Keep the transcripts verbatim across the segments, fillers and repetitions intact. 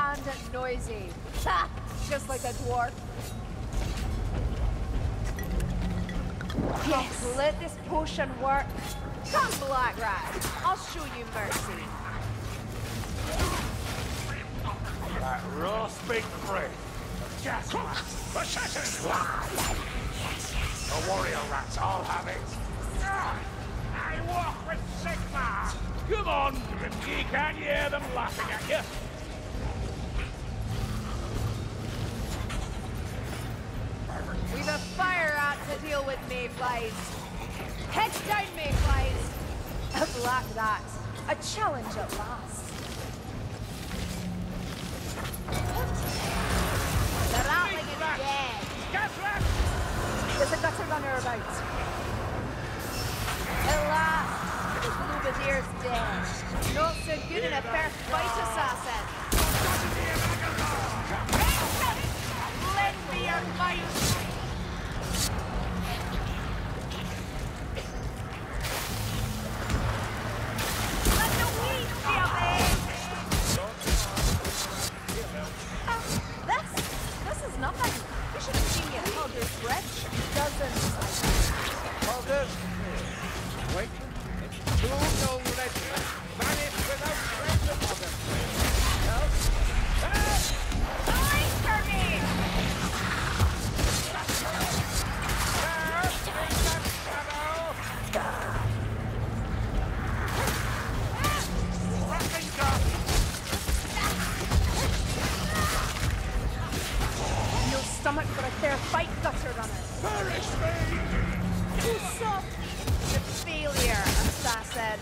and noisy. Ha! Just like a dwarf. Yes. Let this potion work. Come, Black Rat. I'll show you mercy. That rasping breath of gas mask. The warrior rats, I'll have it. I walk with Sigma. Come on, Grimsky, can't you hear them laughing at you? We've a fire rat to deal with, mayflies. Heads down, mayflies. A black rat. A challenge at last. The ratling is dead. Gas rat! There's a gutter runner about. At last, the Bluebazier's dead. Not so good in a fair fight, assassin. Lend me your might. Let the weed be avenged. Oh, this, this is nothing. We should have seen you at Mulder's Bridge. Dozens. Mulder? Wait. Two no legends vanish without trace of Mulder. No? Ah! Wait for me! There! Take that shadow! Rocking dust! No stomach for a fair fight, gutter runner. Perish me! Too soft. The failure, assassin.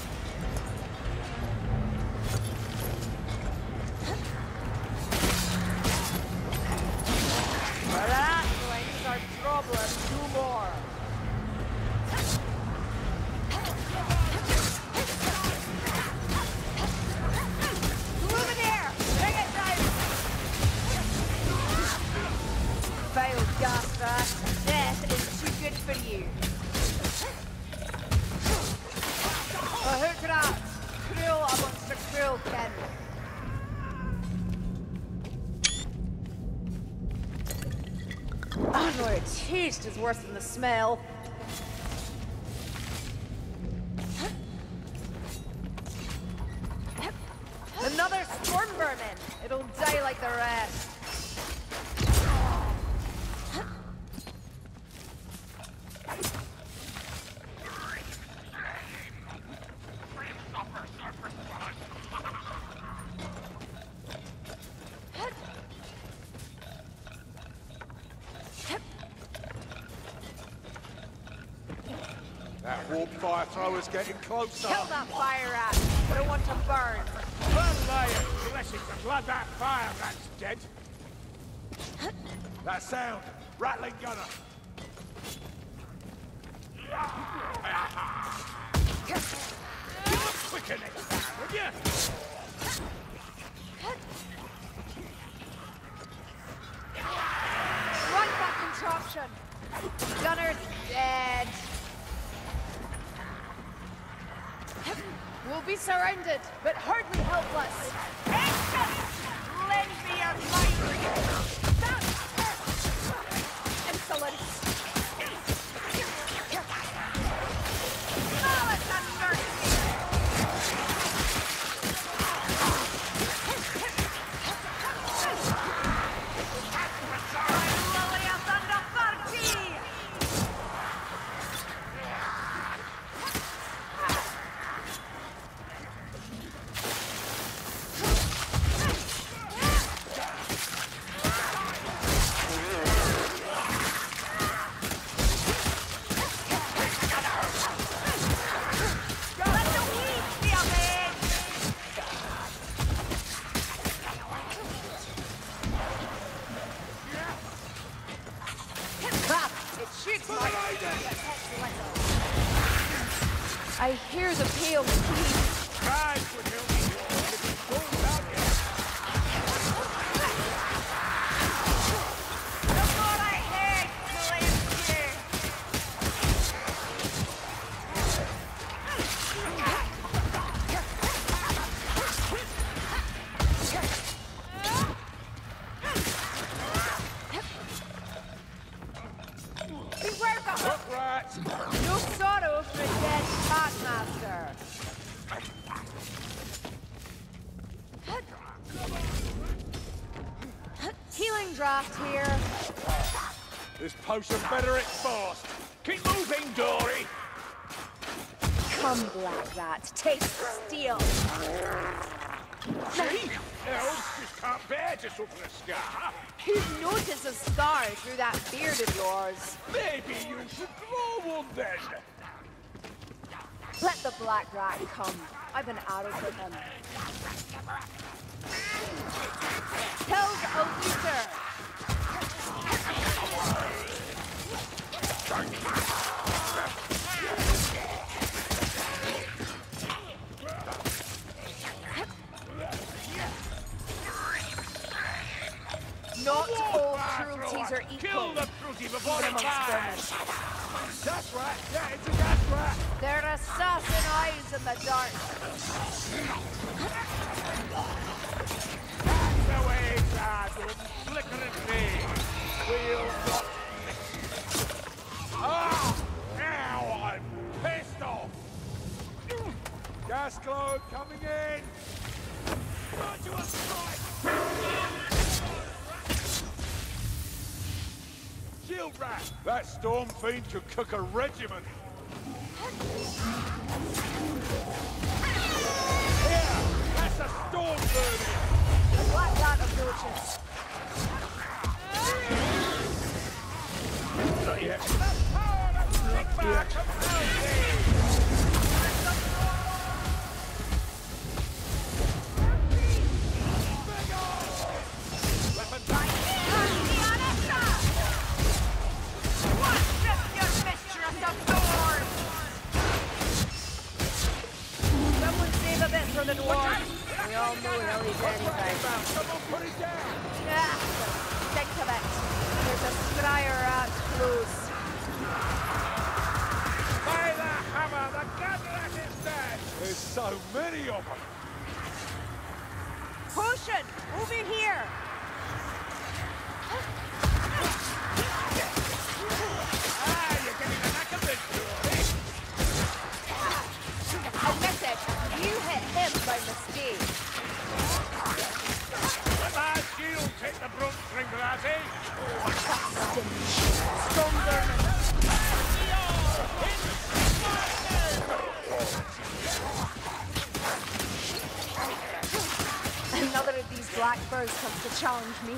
Ratlings are problem no more. Luminaire! Bring it down! Vile Gastra, death is too good for you. A hook rat! Cruel amongst the cruel kin. Oh no, the taste is worse than the smell. Another storm vermin! It'll die like the rest. That warp fire thrower's getting closer. Kill that fire rat! I don't want to burn. Burn lion, blessing the blood that fire rat's dead. That sound, rattling gunner. You look quicker next time, would you? Run that contraption! Gunner's dead. We'll be surrounded, but hardly helpless. Action! Lend me your might! Insolence! Oh, it's a mercy! Lily of Thunder Party! draft here. This potion better exhaust. Keep moving, Dory. Come, Black Rat, taste steel. See? Elves just can't bear to suffer a scar. Who'd notice a scar through that beard of yours? Maybe you should grow one then. Let the Black Rat come. I've an arrow for him. Killed a looter. Not all cruelties are equal. Kill the fruity before Even it amongst dies. vermin. That's right. Yeah, it's a gas rat. There are assassin eyes in the dark. That's the way, Sergeant. Flickering things. We'll not miss. Ah! Now I'm pissed off. Gas cloud coming in. Got you a strike. Shield rat. That storm fiend could cook a regiment. Here, that's a storm vermin. The Black Rat approaches. Not yet. The power of Sigmar compels thee. For the dwarf. We all know how he's anything. Someone put it down. Yeah, think of it. There's a scryer rat close. By the hammer, the gun rat is dead. There's so many of them. Potion, over here. Ah, you're getting the knack of this, Dory. Admit it, you hit him by mistake. Let my shield take the brunt, Ringrazzi. Storm vermin. Another of these black birds comes to challenge me.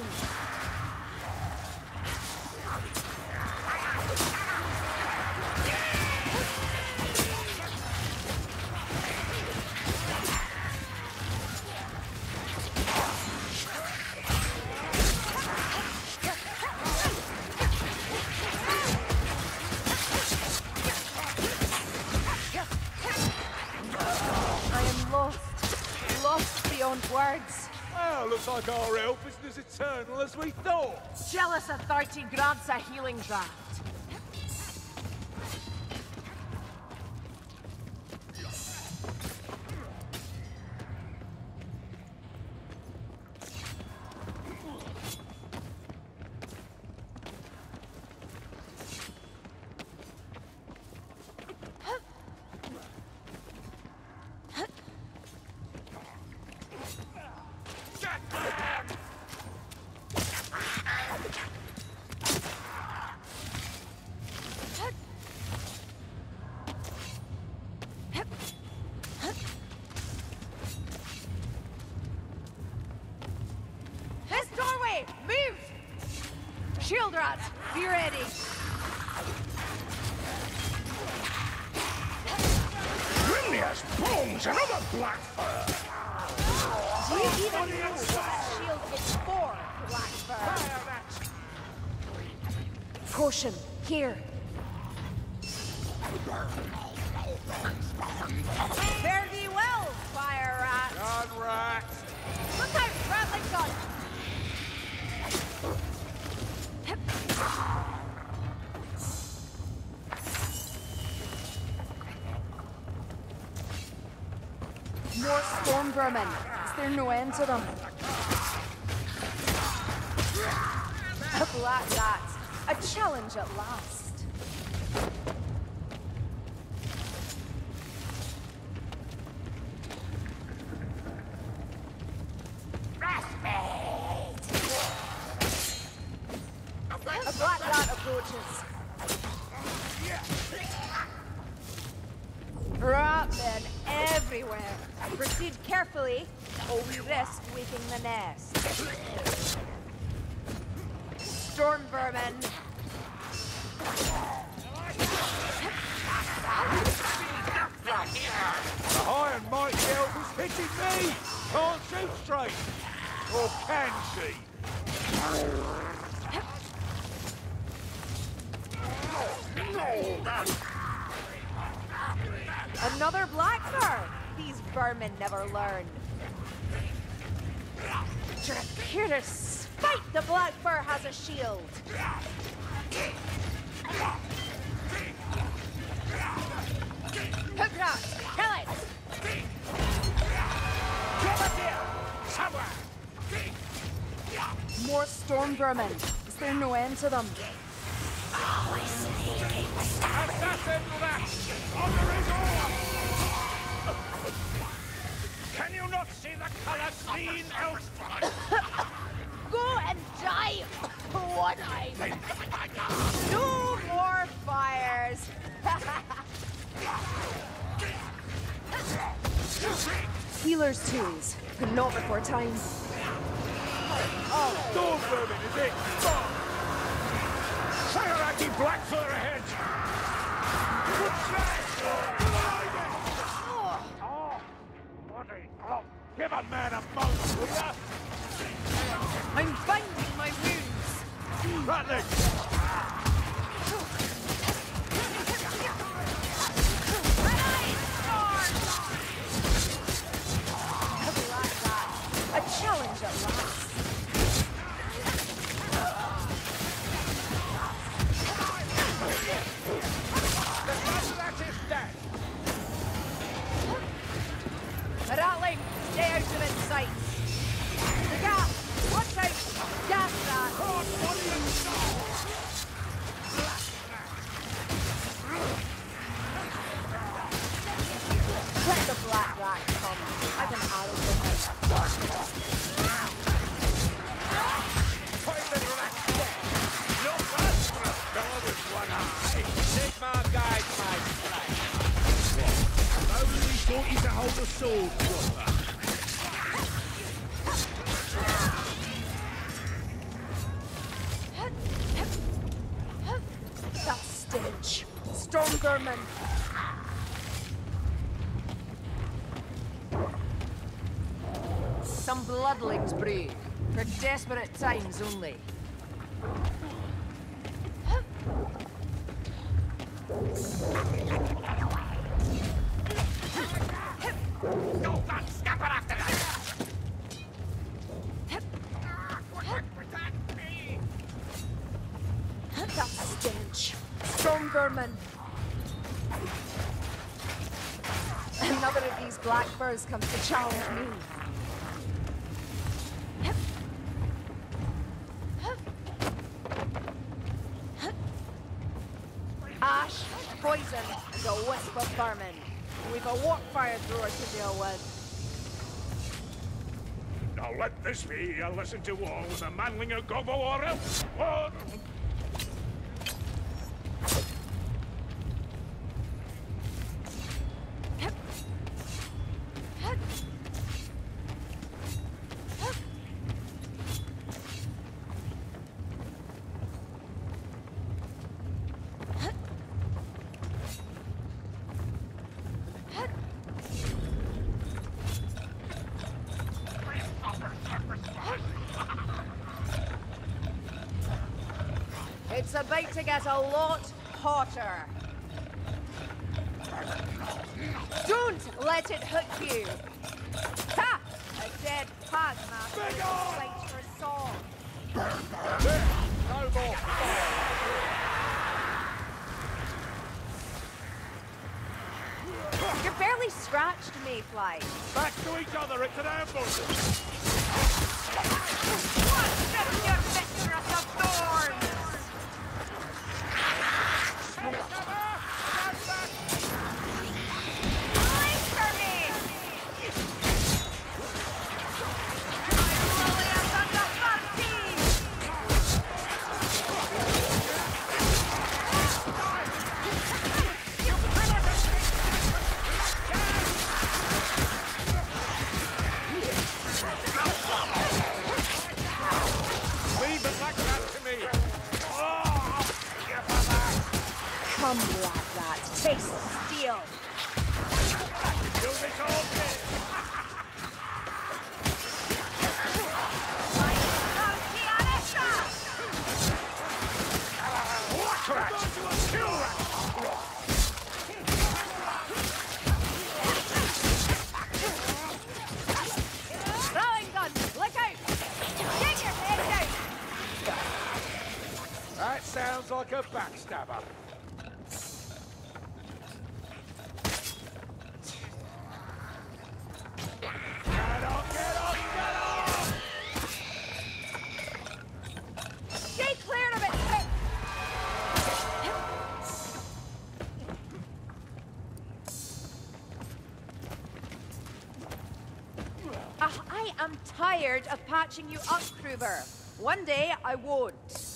Beyond words. Well, looks like our help isn't as eternal as we thought. Jealous authority grants a healing draft. Shield rats, be ready. Grimnia's bones, another black fur. Do you even know what shield is for, black fur? Potion, here. Fare thee well, fire rat. Gun rat. Look out, rattling gun. More storm vermin. Is there no end to them? A black rat. A challenge at last. carefully, or we risk waking the nest. Storm vermin. The high and mighty elf is hitting me! Can't shoot straight! Or can she? Another blackbird! These vermin never learn. Dracutus, spite the blackbird has a shield! Hooknut, kill it! Come up here! Somewhere! More storm vermin. Is there no end to them? Assassin rat! On the resort! Can you not see the colour green elf? Go and die! One-eyed! No more fires! Healer's tools, but not before time. Oh, storm vermin, is it? Bomb! Sagaraki Blackfur ahead! Oh, bloody hell. Give a man a moment, will ya? I'm binding my wounds! Ratling! A challenge at last. The rat is dead! Rattling, stay out of its sight. The gas, watch out! Gas that! Let the black rat come. I can arrow him. Sigmar guides my flight. I only taught you to hold a sword proper. That stench. Storm vermin. Some bloodlings brew. For desperate times only. Go on, scamper after that! Protect me! That stench. Storm vermin. Another of these blackbirds comes to challenge me. Ash, poison, and a wisp of vermin. We've a warp fire thrower to deal with. Now let this be a lesson to all with a manling of Gobo or else. One. It's about to get a lot hotter. Don't let it hook you. Ha! A dead pug master is a sight for song. There, no more fire. You're barely scratched, Mayfly. Back to each other, it's an ambush. What's this, you mistress of thorns? Wait for me! Glorious and the party! Come like that. Taste steel. Do this all day. Throwing gun. Look out. Get your head down. That sounds like a backstabber. Get on, get on, get on! Stay clear of it. Uh, I am tired of patching you up, Kruber. One day I won't.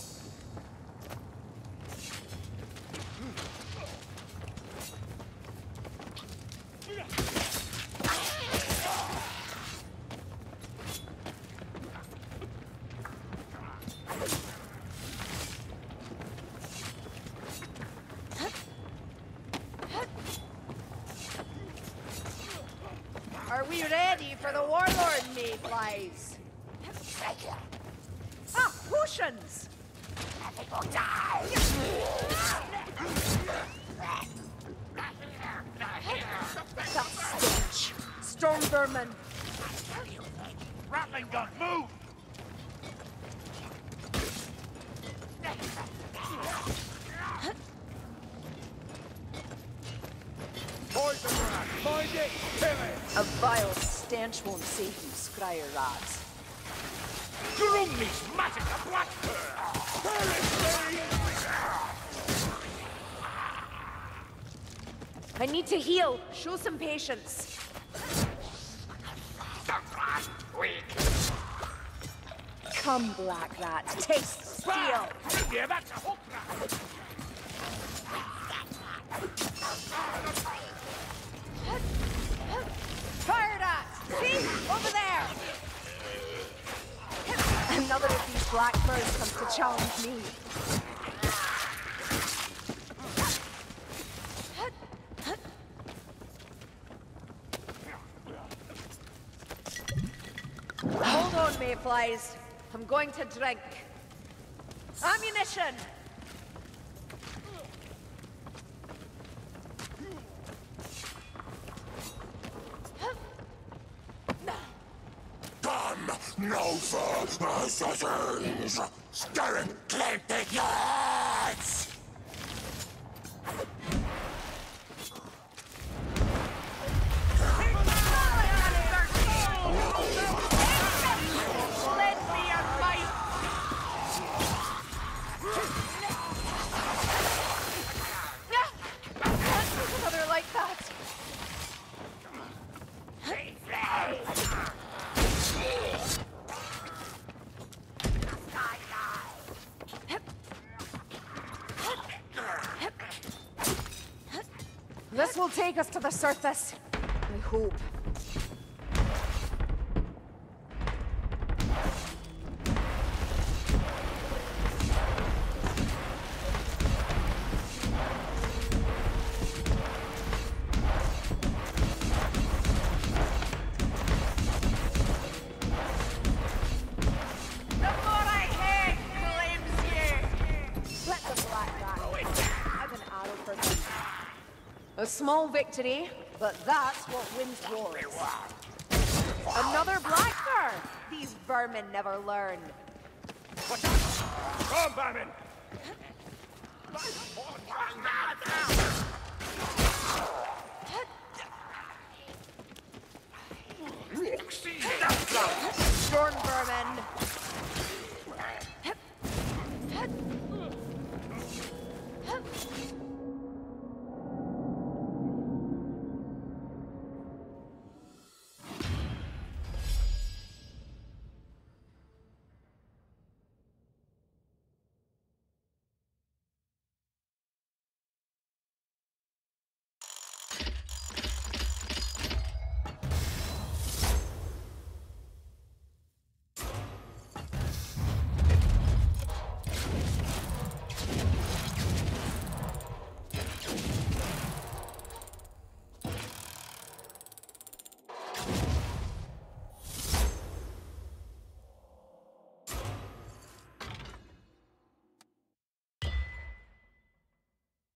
Are we ready for the Warlord, Mayflies? Ah, potions! People die! That stench! Storm vermin! Rattling gun, move! Poison rat, find it, kill it! A vile stench won't save you, Scryer Rat. Grumney's massacre black fur! I need to heal. Show some patience. Weak! Come, Black Rat. Taste steel. Yeah, that's a hook rat! Fire that! See? Over there! Another of these black birds comes to challenge me. Hold on, Mayflies. I'm going to drink. Ammunition! No for assassins! Staring clented yards! Lend me your might! Another like that! This will take us to the surface. I hope. The more I hate claims you. Let the black rat. I've an arrow for them. A small victory, but that's what wins wars. Another blacker! These vermin never learn. Watch out! Come, vermin!